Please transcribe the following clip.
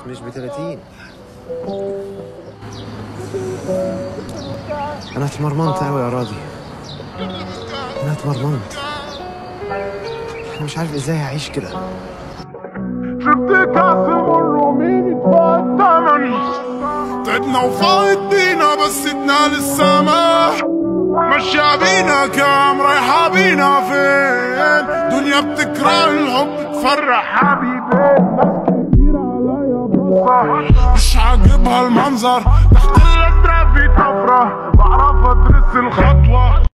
مش ب30. انا اتمرمنت قوي يا راضي، انا اتمرمنت. انا مش عارف ازاي هعيش كده. شفت كاس المر ومين يدفع الثمن، تعبنا وفايت بينا بس تنال السما، مشى بينا كام رايحة بينا فين، دنيا بتكره الحب تفرح حبيبين، ناس كتير عليا بصة مش عاجبها المنظر، تحت الأدرة في طفرة بعرف أدرس الخطوة.